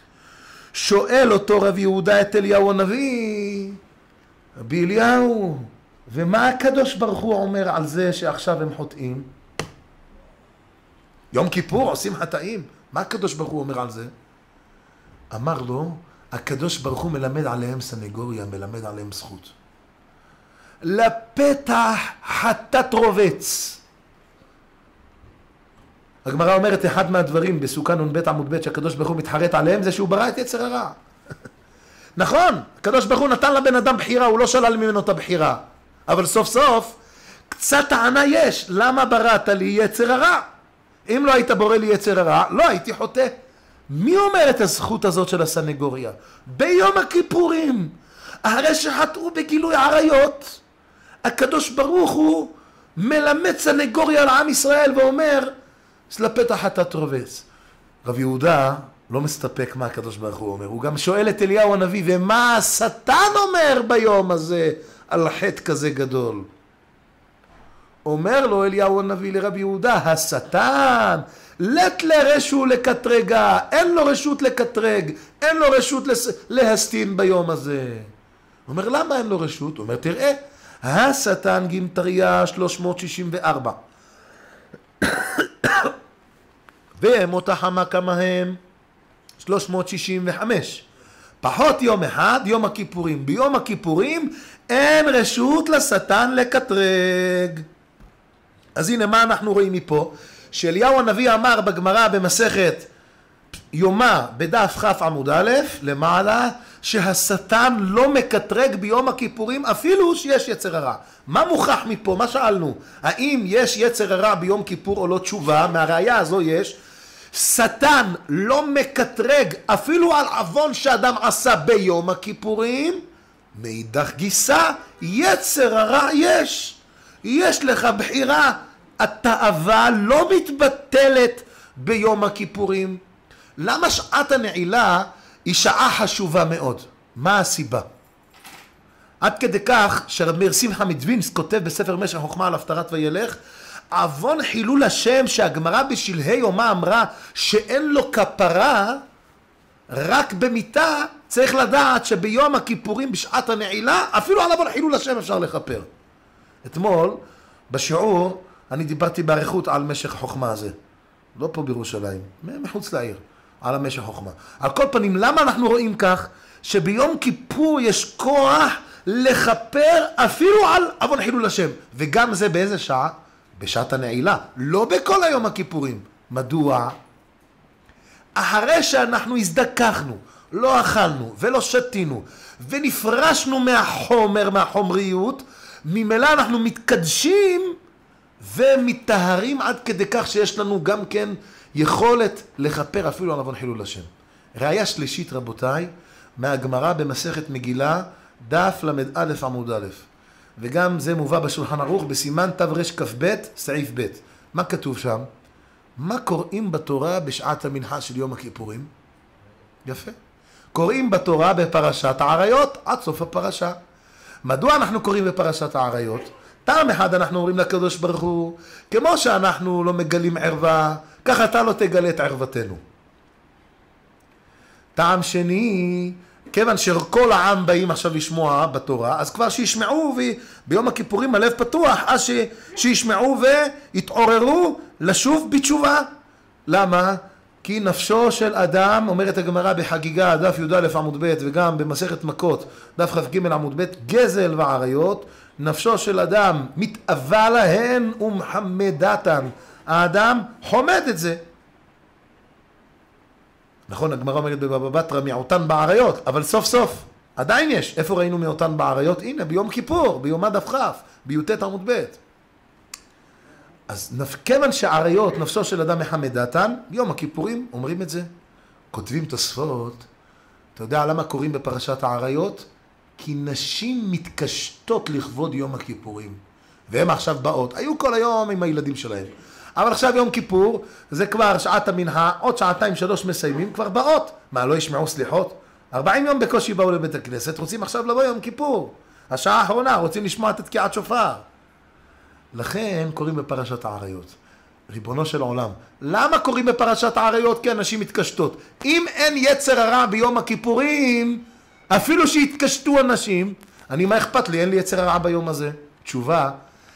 שואל אותו רב יהודה את אליהו הנביא, רבי אליהו, ומה הקדוש ברוך הוא אומר על זה שעכשיו הם חוטאים? יום כיפור עושים חטאים, מה הקדוש ברוך הוא אומר על זה? אמר לו, הקדוש ברוך הוא מלמד עליהם סנגוריה, מלמד עליהם זכות. לפתח חטאת רובץ. הגמרא אומרת, אחד מהדברים בסוכה נ"ב עמוד ב' שהקדוש ברוך הוא מתחרט עליהם, זה שהוא ברא את יצר הרע. נכון, הקדוש ברוך הוא נתן לבן אדם בחירה, הוא לא שלל ממנו את הבחירה. אבל סוף סוף, קצת טענה יש, למה בראת לי יצר הרע? אם לא היית בורא לי יצר הרע, לא הייתי חוטא. מי אומר את הזכות הזאת של הסנגוריה? ביום הכיפורים, אחרי שחטאו בגילוי עריות, הקדוש ברוך הוא מלמד סנגוריה על עם ישראל ואומר, לפתח חטאת רובץ. רב יהודה לא מסתפק מה הקדוש ברוך הוא אומר, הוא גם שואל את אליהו הנביא, ומה השטן אומר ביום הזה על חטא כזה גדול? אומר לו אליהו הנביא לרב יהודה, השטן לת לרשו לקטרגה, אין לו רשות לקטרג, אין לו רשות להסתין ביום הזה. הוא אומר, למה אין לו רשות? הוא אומר, תראה, השטן גימטריה שלוש מאות שישים וארבע. ואמות החמה כמה הם? שלוש מאות שישים וחמש. פחות יום אחד, יום הכיפורים. ביום הכיפורים אין רשות לשטן לקטרג. אז הנה מה אנחנו רואים מפה? שאליהו הנביא אמר בגמרא במסכת יומא בדף כ' עמוד א' למעלה, שהשטן לא מקטרג ביום הכיפורים אפילו שיש יצר הרע. מה מוכח מפה? מה שאלנו? האם יש יצר הרע ביום כיפור או לא? תשובה, מהראיה הזו יש. שטן לא מקטרג אפילו על עוון שאדם עשה ביום הכיפורים. מאידך גיסא, יצר הרע יש. יש לך בחירה התאווה לא מתבטלת ביום הכיפורים. למה שעת הנעילה היא שעה חשובה מאוד? מה הסיבה? עד כדי כך שרב מאיר שמחה מדווינסק כותב בספר משך חוכמה על הפטרת וילך, עוון חילול השם שהגמרא בשלהי יומה אמרה שאין לו כפרה, רק במיתה צריך לדעת שביום הכיפורים בשעת הנעילה אפילו על עוון חילול השם אפשר לכפר. אתמול בשיעור אני דיברתי באריכות על משך החוכמה הזה, לא פה בירושלים, מחוץ לעיר, על המשך החוכמה. על כל פנים, למה אנחנו רואים כך שביום כיפור יש כוח לכפר אפילו על עוון חילול השם? וגם זה באיזה שעה? בשעת הנעילה, לא בכל היום הכיפורים. מדוע? אחרי שאנחנו הזדככנו, לא אכלנו ולא שתינו ונפרשנו מהחומר, מהחומריות, ממילא אנחנו מתקדשים ומתטהרים עד כדי כך שיש לנו גם כן יכולת לכפר אפילו על עוון חילול השם. ראיה שלישית רבותיי, מהגמרא במסכת מגילה, דף למד א' עמוד א', וגם זה מובא בשולחן ערוך בסימן תרכ"ב סעיף ב'. מה כתוב שם? מה קוראים בתורה בשעת המנחה של יום הכיפורים? יפה. קוראים בתורה בפרשת העריות עד סוף הפרשה. מדוע אנחנו קוראים בפרשת העריות? טעם אחד אנחנו אומרים לקדוש ברוך הוא, כמו שאנחנו לא מגלים ערווה, כך אתה לא תגלה את ערוותנו. טעם שני, כיוון שכל העם באים עכשיו לשמוע בתורה, אז כבר שישמעו, וביום הכיפורים הלב פתוח, אז ש... שישמעו ויתעוררו לשוב בתשובה. למה? כי נפשו של אדם, אומרת הגמרא בחגיגה, דף י"א עמוד ב', וגם במסכת מכות, דף כ"ג עמוד ב', גזל ועריות, נפשו של אדם מתאווה להן ומחמדתן. האדם חומד את זה. נכון, הגמרא אומרת בבבא בתרא מיעוטן בעריות, אבל סוף סוף עדיין יש. איפה ראינו מיעוטן בעריות? הנה, ביום כיפור, ביום דף כ', בי"ט עמוד ב'. אז כיוון שעריות נפשו של אדם מחמדתן, ביום הכיפורים אומרים את זה. כותבים תוספות, אתה יודע למה קוראים בפרשת העריות? כי נשים מתקשטות לכבוד יום הכיפורים, והן עכשיו באות, היו כל היום עם הילדים שלהם, אבל עכשיו יום כיפור, זה כבר שעת המנחה, עוד שעתיים שלוש מסיימים, כבר באות. מה, לא ישמעו סליחות? ארבעים יום בקושי באו לבית הכנסת, רוצים עכשיו לבוא יום כיפור, השעה האחרונה, רוצים לשמוע את תקיעת שופר. לכן קוראים בפרשת העריות. ריבונו של עולם, למה קוראים בפרשת העריות? כי אנשים מתקשטות. אם אין יצר הרע ביום הכיפורים, אפילו שהתקשטו אנשים, אני מה אכפת לי, אין לי יצר הרע ביום הזה. תשובה,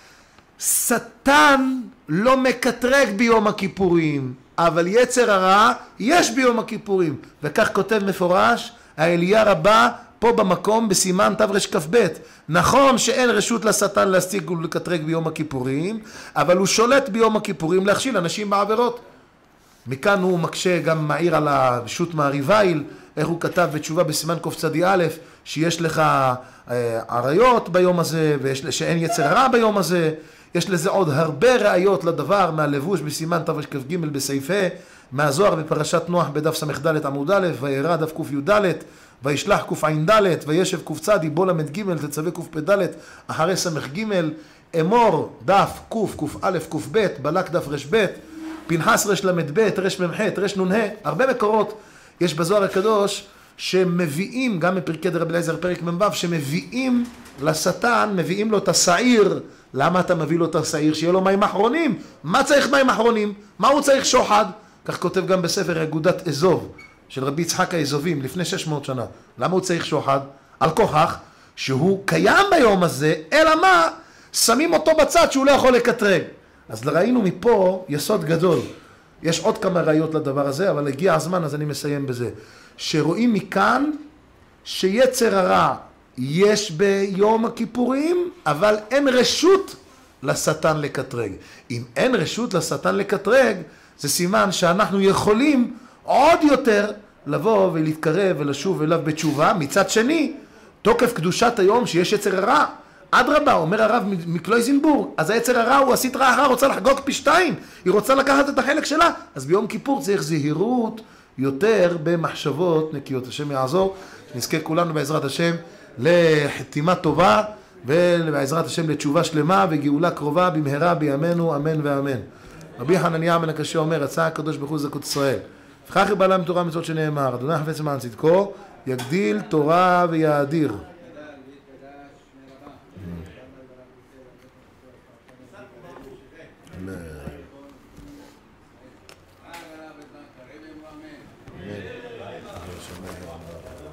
שטן לא מקטרג ביום הכיפורים, אבל יצר הרע יש ביום הכיפורים. וכך כותב מפורש האליה רבה פה במקום בסימן תרכ"ב. נכון שאין רשות לשטן להשיג ולקטרג ביום הכיפורים, אבל הוא שולט ביום הכיפורים להכשיל אנשים בעבירות. מכאן הוא מקשה, גם מעיר על השו"ת מעריבייל, איך הוא כתב בתשובה בסימן קצ"א, שיש לך עריות ביום הזה, ושאין יצר הרע ביום הזה. יש לזה עוד הרבה ראיות לדבר, מהלבוש בסימן תרכ"ג בסעיף ה', מהזוהר בפרשת נוח בדף ס"ד עמוד א', וירא דף ק"ד, וישלח קע"ד, וישב קצ, בוא למד ג' תצווה קפ"ד, אחרי ס"ג, אמור דף קק"א קב, בלק דף רב, פנחס רל"ב, רמ"ח, רנ"ה, הרבה מקורות יש בזוהר הקדוש שמביאים, גם בפרקי דרבי אליעזר פרק מ"ו, שמביאים לשטן, מביאים לו את השעיר. למה אתה מביא לו את השעיר? שיהיה לו מים אחרונים. מה צריך מים אחרונים? מה הוא צריך? שוחד. כך כותב גם בספר אגודת אזוב של רבי יצחק האזובים לפני שש מאות שנה. למה הוא צריך שוחד? על כוכך שהוא קיים ביום הזה, אלא מה? שמים אותו בצד שהוא לא יכול לקטרג. אז ראינו מפה יסוד גדול. יש עוד כמה ראיות לדבר הזה, אבל הגיע הזמן, אז אני מסיים בזה. שרואים מכאן שיצר הרע יש ביום הכיפורים, אבל אין רשות לשטן לקטרג. אם אין רשות לשטן לקטרג, זה סימן שאנחנו יכולים עוד יותר לבוא ולהתקרב ולשוב אליו בתשובה. מצד שני, תוקף קדושת היום שיש יצר הרע, אדרבה, אומר הרב מקלויזנבורג, אז היצר הרע הוא הסטרא אחרא, רוצה לחגוג פי שתיים, היא רוצה לקחת את החלק שלה, אז ביום כיפור צריך זהירות יותר במחשבות נקיות. השם יעזור, שנזכה כולנו בעזרת השם לחתימה טובה ובעזרת השם לתשובה שלמה וגאולה קרובה במהרה בימינו, אמן ואמן. רבי חנניה בן הקשה אומר, רצה הקדוש ברוך הוא זכות ישראל. וכך יבלם תורה מצוות שנאמר, אדוני חפץ למען צדקו, יגדיל תורה ויאדיר. Amen.